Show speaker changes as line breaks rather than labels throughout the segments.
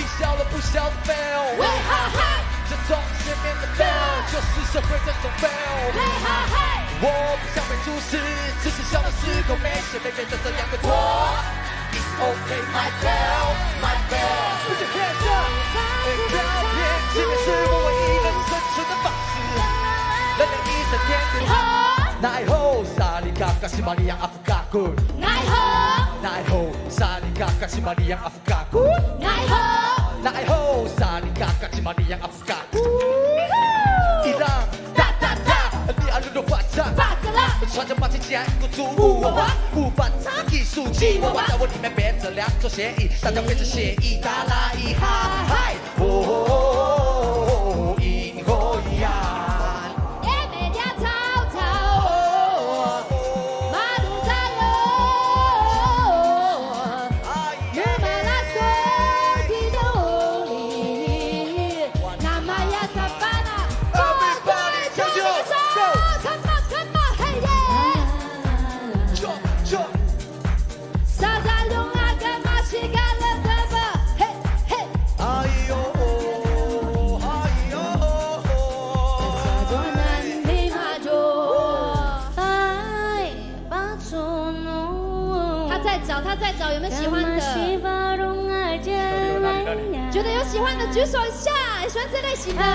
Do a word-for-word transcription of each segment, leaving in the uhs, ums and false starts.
皮笑了不笑的 fail。喂哈嗨，这种见面的 fail 就是社会这种 fail。喂哈嗨，我不想被注视，只是小的时候没谁被变成这样的我。It's okay, my fail, my fail。Put your hands up， 不要骗，即便是我唯一能生存的方式。人类一整天变好。奈何萨利卡卡西玛利亚阿夫卡库。奈何奈何萨利卡卡西玛利亚阿夫卡库。奈何奈何萨利卡卡西玛利亚阿夫卡库。伊朗哒哒哒，你阿鲁的花叉。穿着马甲加一个猪娃娃，无法插艺术吉娃娃，在我里面别着两种协议，大家变成协议，达拉伊哈嗨，哦，银河呀，也没点草草，马路上有，有马拉松的动力，那么也咋办啊？我我唱一首。
他在找有没有喜欢的？觉得有喜欢的举手一下，喜欢这类型的。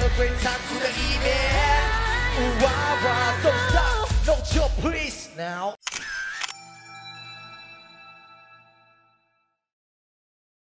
娃娃 ，Don't stop，No chill please now。